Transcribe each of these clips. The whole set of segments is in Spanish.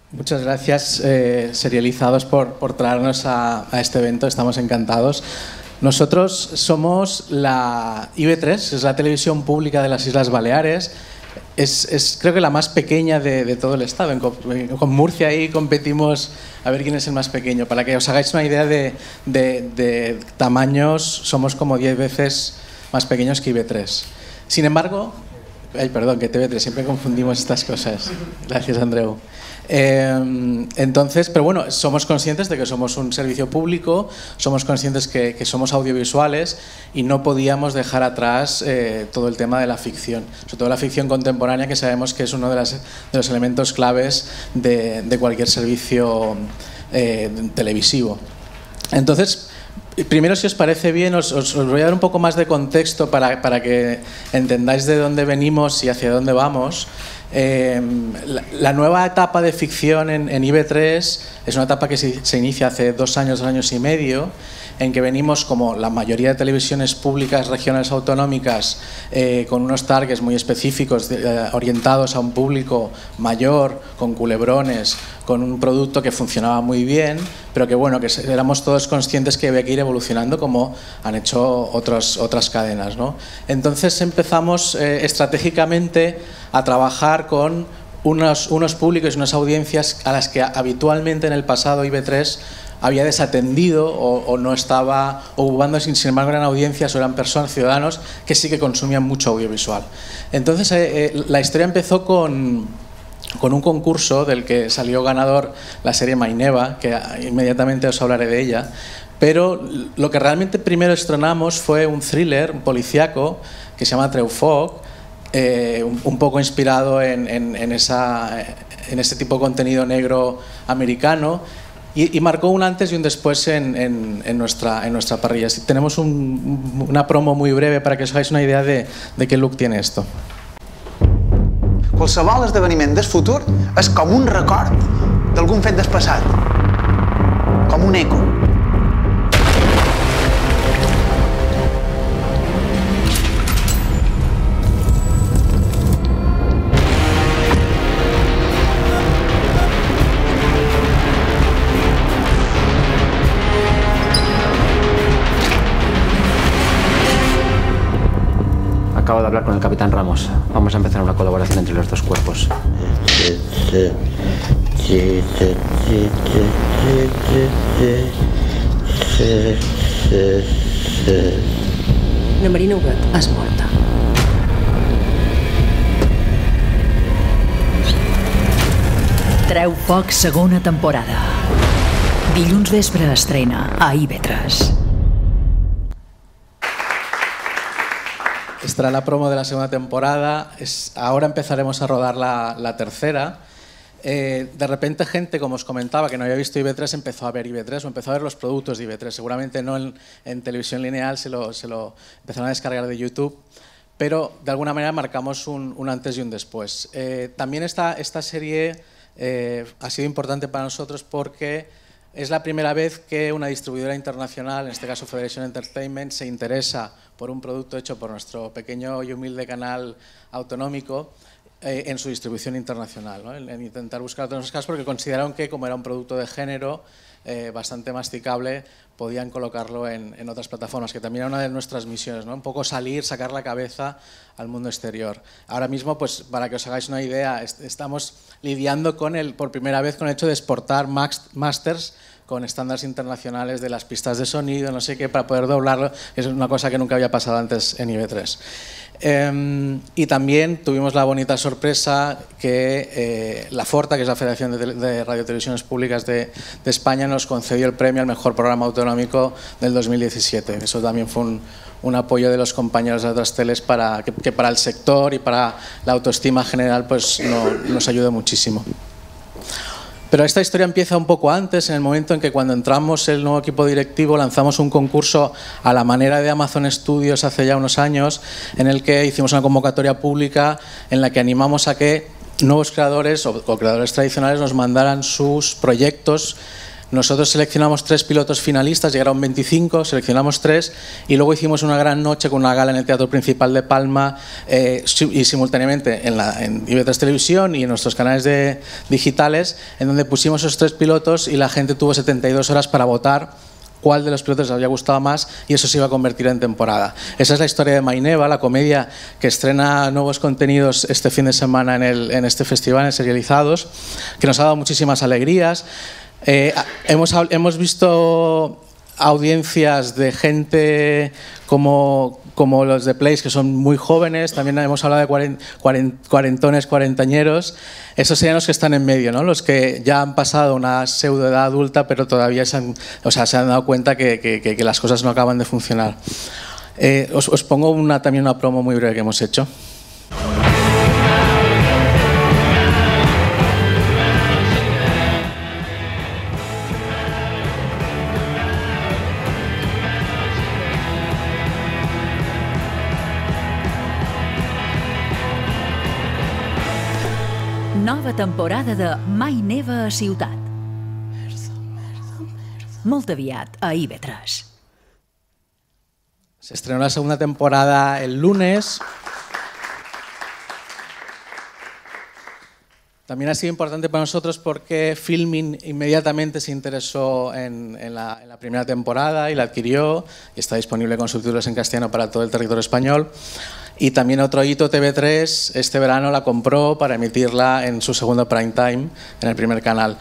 Muchas gracias, Serializados, por traernos a este evento. Estamos encantados. Nosotros somos la IB3, es la televisión pública de las Islas Baleares. Es creo que la más pequeña de todo el estado. Con Murcia ahí competimos a ver quién es el más pequeño. Para que os hagáis una idea de tamaños, somos como 10 veces más pequeños que IB3. Sin embargo, perdón, que TV3, siempre confundimos estas cosas. Gracias, Andreu. Entonces, pero bueno, somos conscientes de que somos un servicio público, somos conscientes que somos audiovisuales y no podíamos dejar atrás todo el tema de la ficción, sobre todo la ficción contemporánea, que sabemos que es uno de los elementos claves de cualquier servicio televisivo. Entonces, primero, si os parece bien, os voy a dar un poco más de contexto para que entendáis de dónde venimos y hacia dónde vamos. La nueva etapa de ficción en IB3 es una etapa que se inicia hace 2 años y medio, en que venimos, como la mayoría de televisiones públicas regionales autonómicas, con unos targets muy específicos orientados a un público mayor, con culebrones, con un producto que funcionaba muy bien, pero que bueno, que éramos todos conscientes que había que ir evolucionando, como han hecho otras cadenas, ¿no? Entonces empezamos estratégicamente a trabajar con unos públicos y unas audiencias a las que habitualmente en el pasado IB3 había desatendido o no estaba ocupando. Sin embargo, eran audiencias o eran personas, ciudadanos, que sí que consumían mucho audiovisual. Entonces la historia empezó con un concurso del que salió ganador la serie Maineva, que inmediatamente os hablaré de ella. Pero lo que realmente primero estrenamos fue un thriller, un policíaco, que se llama Treufoc, un poco inspirado en ese tipo de contenido negro americano, y marcó un antes y un después en nuestra parrilla. Tenemos una promo muy breve para que os hagáis una idea de qué look tiene esto. Qualsevol esdeveniment del futur és com un record d'algun fet del passat, com un eco. Acabo de hablar con el capitán Ramos. Vamos a empezar una colaboración entre los dos cuerpos. La Marina Huguet és morta. Treufoc, segona temporada. Dilluns vespre estrena a IB3. Esta era la promo de la segunda temporada. Ahora empezaremos a rodar la tercera. De repente gente, como os comentaba, que no había visto IB3, empezó a ver IB3 o empezó a ver los productos de IB3. Seguramente no en televisión lineal, se lo empezaron a descargar de YouTube, pero de alguna manera marcamos un antes y un después. También esta serie ha sido importante para nosotros porque es la primera vez que una distribuidora internacional, en este caso Federation Entertainment, se interesa por un producto hecho por nuestro pequeño y humilde canal autonómico en su distribución internacional, ¿no? En intentar buscar otros casos, porque consideraron que, como era un producto de género bastante masticable, podían colocarlo en otras plataformas, que también era una de nuestras misiones, ¿no? Un poco sacar la cabeza al mundo exterior. Ahora mismo, pues, para que os hagáis una idea, estamos lidiando por primera vez con el hecho de exportar masters con estándares internacionales de las pistas de sonido, no sé qué, para poder doblarlo. Es una cosa que nunca había pasado antes en IB3. Y también tuvimos la bonita sorpresa que la Forta, que es la Federación de Radiotelevisiones Públicas de España, nos concedió el premio al mejor programa autonómico del 2017. Eso también fue un apoyo de los compañeros de otras teles que para el sector y para la autoestima general pues nos ayudó muchísimo. Pero esta historia empieza un poco antes, en el momento en que, cuando entramos el nuevo equipo directivo, lanzamos un concurso a la manera de Amazon Studios hace ya unos años, en el que hicimos una convocatoria pública en la que animamos a que nuevos creadores o creadores tradicionales nos mandaran sus proyectos nosotros seleccionamos 3 pilotos finalistas, llegaron 25, seleccionamos 3 y luego hicimos una gran noche con una gala en el Teatro Principal de Palma y simultáneamente en IB3 Televisión y en nuestros canales digitales, en donde pusimos esos 3 pilotos y la gente tuvo 72 horas para votar cuál de los pilotos les había gustado más y eso se iba a convertir en temporada. Esa es la historia de Maineva, la comedia que estrena nuevos contenidos este fin de semana en este festival, en Serializados, que nos ha dado muchísimas alegrías. Hemos visto audiencias de gente como los de Place, que son muy jóvenes. También hemos hablado de cuarentones, cuarentañeros. Esos serían los que están en medio, ¿no? Los que ya han pasado una pseudoedad adulta, pero todavía se han dado cuenta que las cosas no acaban de funcionar. Os pongo también una promo muy breve que hemos hecho. Nova temporada de Mai neva a Ciutat. Molt aviat a IB3. Se estrenó la segunda temporada el lunes. También ha sido importante para nosotros porque Filmin inmediatamente se interesó en la primera temporada y la adquirió y está disponible con subtítulos en castellano para todo el territorio español. Y también otro hito, TV3, este verano la compró para emitirla en su segundo prime time en el primer canal.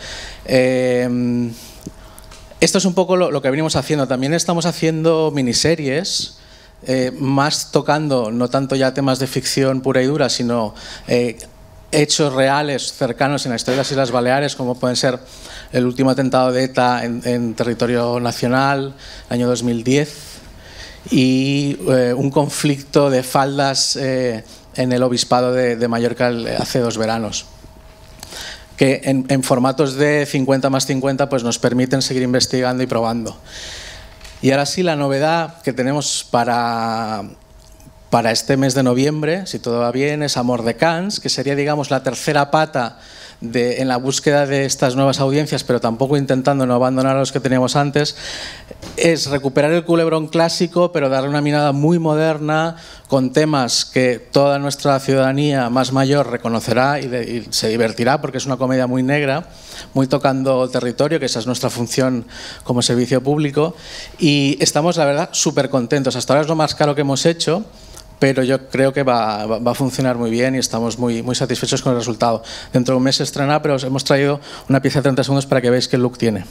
Esto es un poco lo que venimos haciendo. También estamos haciendo miniseries, más tocando no tanto ya temas de ficción pura y dura, sino hechos reales cercanos en la historia de las Islas Baleares, como pueden ser el último atentado de ETA en territorio nacional, el año 2010, y un conflicto de faldas en el Obispado de Mallorca hace 2 veranos, que en formatos de 50+50 pues nos permiten seguir investigando y probando. Y ahora sí, la novedad que tenemos para este mes de noviembre, si todo va bien, es Amor de Cans, que sería, digamos, la tercera pata en la búsqueda de estas nuevas audiencias, pero tampoco intentando no abandonar a los que teníamos antes. Es recuperar el culebrón clásico, pero darle una mirada muy moderna, con temas que toda nuestra ciudadanía más mayor reconocerá y se divertirá, porque es una comedia muy negra, muy tocando territorio, que esa es nuestra función como servicio público. Y estamos, la verdad, súper contentos. Hasta ahora es lo más caro que hemos hecho, pero yo creo que va a funcionar muy bien y estamos muy satisfechos con el resultado. Dentro de un mes se estrena, pero os hemos traído una pieza de 30 segundos para que veáis qué look tiene.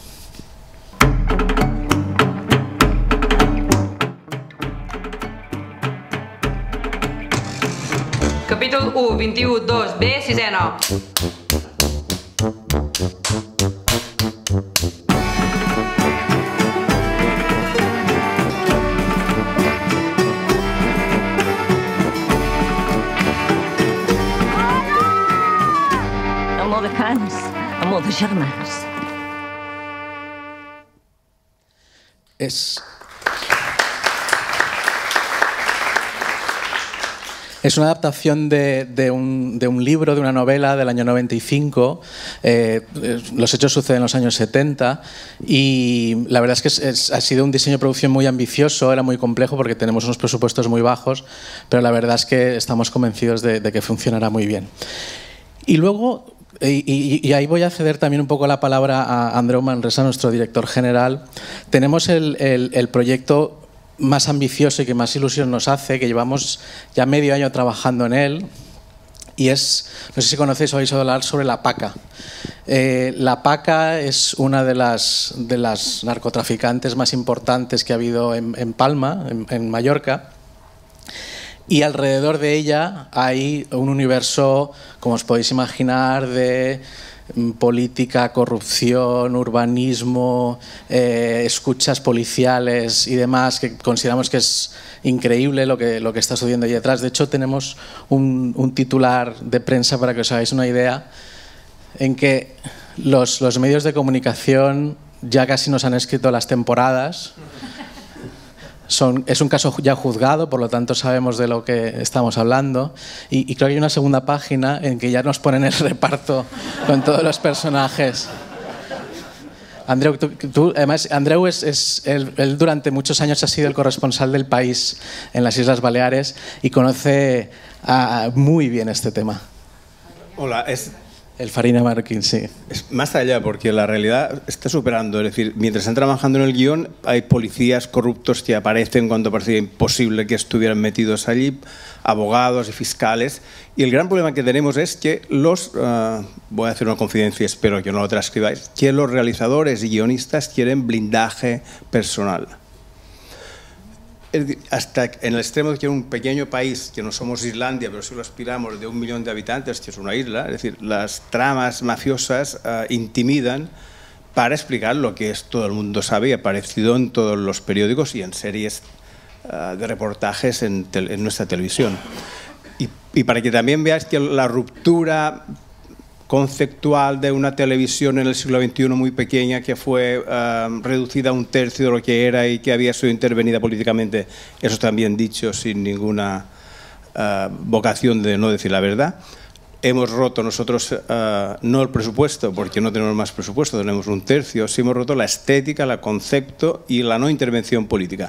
Capítol 1, 21, 2, B, sisena. Amor de cans, amor de germans. Es una adaptación de un libro, de una novela del año 95. Los hechos suceden en los años 70 y la verdad es que ha sido un diseño de producción muy ambicioso, era muy complejo porque tenemos unos presupuestos muy bajos, pero la verdad es que estamos convencidos de que funcionará muy bien. Y luego, y ahí voy a ceder también un poco la palabra a Andreu Manresa, nuestro director general, tenemos el proyecto más ambicioso y que más ilusión nos hace, que llevamos ya medio año trabajando en él, y es, no sé si conocéis o habéis oído hablar sobre La Paca. La Paca es una de las narcotraficantes más importantes que ha habido en Palma, en Mallorca, y alrededor de ella hay un universo, como os podéis imaginar, de política, corrupción, urbanismo, escuchas policiales y demás, que consideramos que es increíble lo que está sucediendo ahí detrás. De hecho, tenemos un titular de prensa para que os hagáis una idea, en que los medios de comunicación ya casi nos han escrito las temporadas. Es un caso ya juzgado, por lo tanto sabemos de lo que estamos hablando, y creo que hay una segunda página en que ya nos ponen el reparto con todos los personajes. Andreu, además, Andreu él durante muchos años ha sido el corresponsal del País en las Islas Baleares y conoce muy bien este tema. Hola, el Farina Marroquín, sí. Es más allá, porque la realidad está superando. Es decir, mientras están trabajando en el guión, hay policías corruptos que aparecen cuando parecía imposible que estuvieran metidos allí, abogados y fiscales. Y el gran problema que tenemos es que voy a hacer una confidencia, espero que no lo transcribáis, que los realizadores y guionistas quieren blindaje personal. Hasta en el extremo de que en un pequeño país, que no somos Islandia, pero sí lo aspiramos, de 1 millón de habitantes, que es una isla, es decir, las tramas mafiosas intimidan para explicar lo que todo el mundo sabe y ha aparecido en todos los periódicos y en series de reportajes en nuestra televisión. Y para que también veáis que la ruptura conceptual de una televisión en el siglo XXI muy pequeña que fue reducida a 1/3 de lo que era y que había sido intervenida políticamente, eso también dicho sin ninguna vocación de no decir la verdad. Hemos roto nosotros, no el presupuesto, porque no tenemos más presupuesto, tenemos 1/3, sí hemos roto la estética, el concepto y la no intervención política.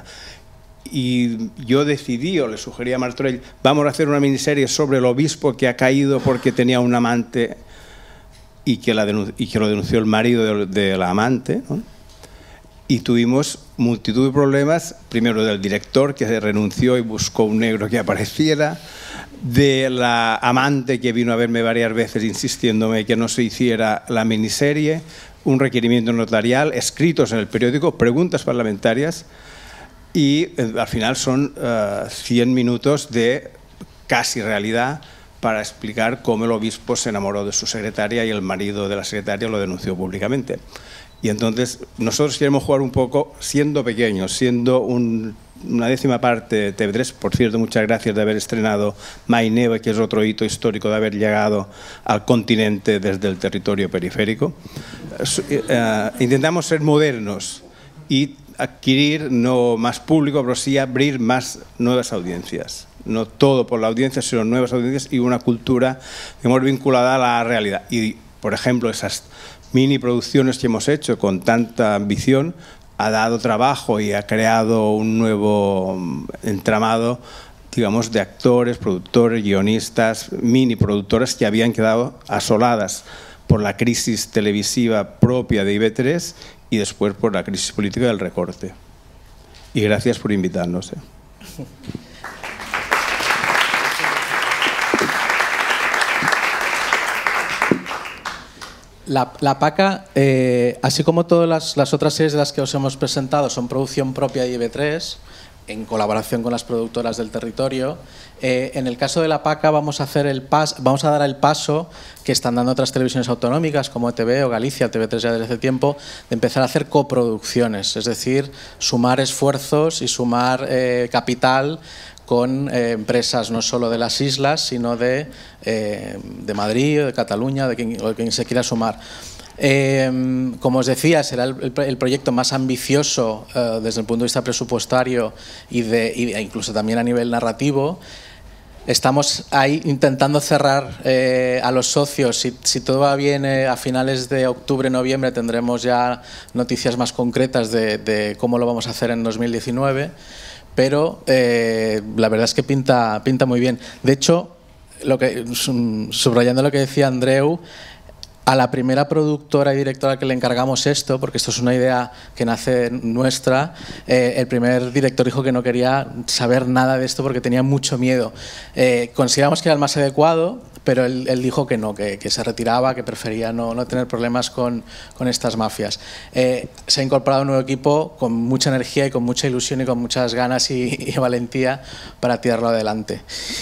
Y yo decidí, o le sugerí a Martorell, vamos a hacer una miniserie sobre el obispo que ha caído porque tenía un amante y que lo denunció el marido de la amante, ¿no? Y tuvimos multitud de problemas, primero del director que se renunció y buscó un negro que apareciera, de la amante que vino a verme varias veces insistiéndome que no se hiciera la miniserie, un requerimiento notarial, escritos en el periódico, preguntas parlamentarias y al final son 100 minutos de casi realidad para explicar cómo el obispo se enamoró de su secretaria y el marido de la secretaria lo denunció públicamente. Y entonces nosotros queremos jugar un poco siendo pequeños, siendo una 10ª parte de TV3. Por cierto, muchas gracias de haber estrenado Mai Neve, que es otro hito histórico de haber llegado al continente desde el territorio periférico. Intentamos ser modernos y adquirir no más público, pero sí abrir más nuevas audiencias. No todo por la audiencia, sino nuevas audiencias y una cultura digamos, vinculada a la realidad. Y, por ejemplo, esas mini producciones que hemos hecho con tanta ambición ha dado trabajo y ha creado un nuevo entramado, digamos, de actores, productores, guionistas, mini productoras que habían quedado asoladas por la crisis televisiva propia de IB3 y después por la crisis política del recorte. Y gracias por invitarnos. La PACA, así como todas las otras series de las que os hemos presentado, son producción propia de IB3, en colaboración con las productoras del territorio. En el caso de la PACA vamos a dar el paso que están dando otras televisiones autonómicas como ETV o Galicia, TV3 ya desde hace tiempo, de empezar a hacer coproducciones, es decir, sumar esfuerzos y sumar capital con empresas no solo de las islas, sino de Madrid, de Cataluña, de quien se quiera sumar. Como os decía, será el proyecto más ambicioso desde el punto de vista presupuestario e incluso también a nivel narrativo. Estamos ahí intentando cerrar a los socios. Si todo va bien, a finales de octubre, noviembre tendremos ya noticias más concretas de cómo lo vamos a hacer en 2019. Pero la verdad es que pinta muy bien. De hecho, subrayando lo que decía Andreu, a la primera productora y directora que le encargamos esto, porque esto es una idea que nace nuestra, el primer director dijo que no quería saber nada de esto porque tenía mucho miedo. Consideramos que era el más adecuado, pero él dijo que no, que se retiraba, que prefería no tener problemas con estas mafias. Se ha incorporado un nuevo equipo con mucha energía y con mucha ilusión y con muchas ganas y valentía para tirarlo adelante.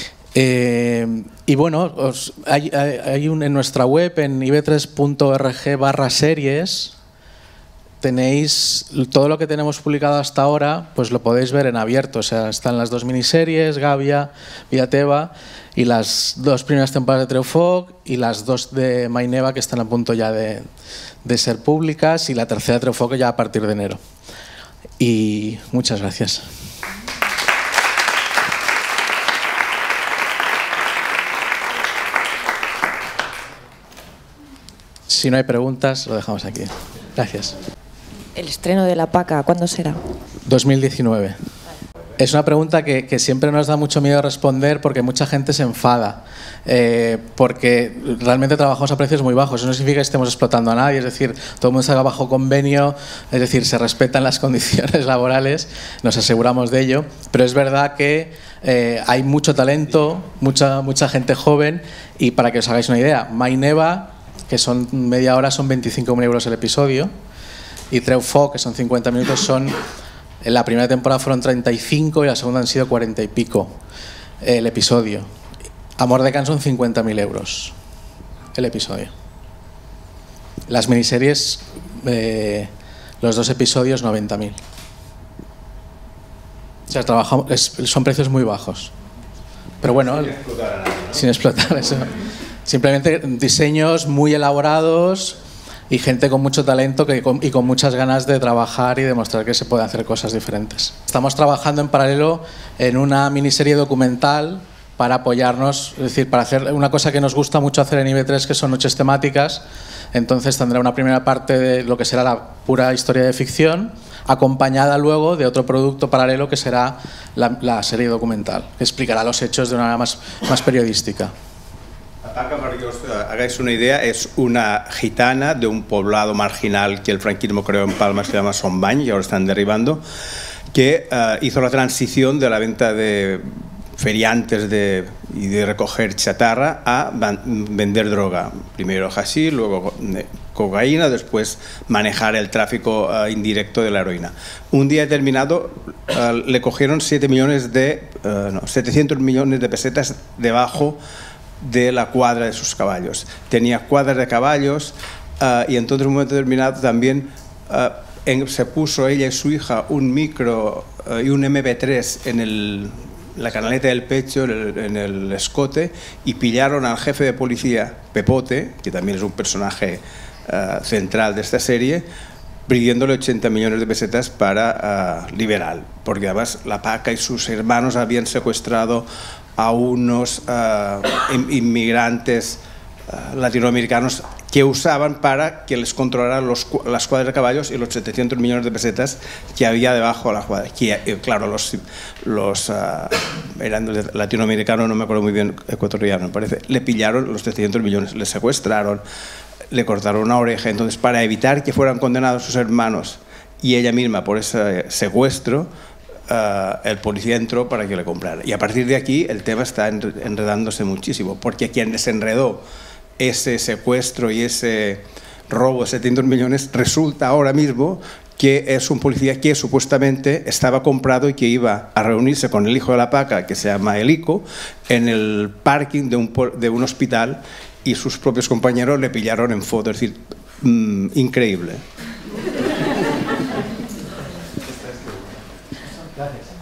Y bueno, hay en nuestra web, en ib3.org/series, tenéis todo lo que tenemos publicado hasta ahora, pues lo podéis ver en abierto. O sea, están las 2 miniseries, Gavia, Villateva, y las 2 primeras temporadas de Treufoc y las 2 de Mai Neve que están a punto ya de ser públicas, y la tercera de Treufoc ya a partir de enero. Y muchas gracias. Si no hay preguntas, lo dejamos aquí. Gracias. ¿El estreno de La Paca cuándo será? 2019. Es una pregunta que siempre nos da mucho miedo responder porque mucha gente se enfada, porque realmente trabajamos a precios muy bajos. Eso no significa que estemos explotando a nadie, es decir, todo el mundo está bajo convenio, es decir, se respetan las condiciones laborales, nos aseguramos de ello, pero es verdad que hay mucho talento, mucha gente joven, y para que os hagáis una idea, Maineva, que son media hora, son 25.000 euros el episodio, y Treu-Fo, que son 50 minutos, son... En la primera temporada fueron 35 y la segunda han sido 40 y pico el episodio. Amor de Can son 50.000 euros el episodio. Las miniseries, los 2 episodios, 90.000. O sea, son precios muy bajos. Pero bueno, sin explotar eso. Simplemente diseños muy elaborados y gente con mucho talento y con muchas ganas de trabajar y demostrar que se pueden hacer cosas diferentes. Estamos trabajando en paralelo en una miniserie documental para apoyarnos, es decir, para hacer una cosa que nos gusta mucho hacer en IB3, que son noches temáticas. Entonces tendrá una primera parte de lo que será la pura historia de ficción, acompañada luego de otro producto paralelo que será la serie documental, que explicará los hechos de una manera más periodística. La Paca, para que os hagáis una idea, es una gitana de un poblado marginal que el franquismo creó en Palma, se llama Sombany, y ahora están derribando, que hizo la transición de la venta de feriantes y de recoger chatarra a vender droga. Primero hashish, luego cocaína, después manejar el tráfico indirecto de la heroína. Un día determinado le cogieron 700 millones de pesetas debajo de la cuadra de sus caballos. Tenía cuadras de caballos y entonces en un momento determinado también se puso ella y su hija un micro y un MP3 en la canaleta del pecho, en el escote, y pillaron al jefe de policía, Pepote, que también es un personaje central de esta serie, pidiéndole 80 millones de pesetas para liberar, porque además La Paca y sus hermanos habían secuestrado a unos inmigrantes latinoamericanos que usaban para que les controlaran las cuadras de caballos y los 700 millones de pesetas que había debajo de la cuadra. Que, claro, los eran latinoamericanos, no me acuerdo muy bien, ecuatorianos, me parece, le pillaron los 700 millones, le secuestraron, le cortaron una oreja. Entonces, para evitar que fueran condenados sus hermanos y ella misma por ese secuestro, el policía entró para que le comprara. Y a partir de aquí el tema está enredándose muchísimo, porque quien desenredó ese secuestro y ese robo de 700 millones resulta ahora mismo que es un policía que supuestamente estaba comprado y que iba a reunirse con el hijo de La Paca, que se llama Elico, en el parking de un hospital, y sus propios compañeros le pillaron en foto. Es decir, increíble. Gracias.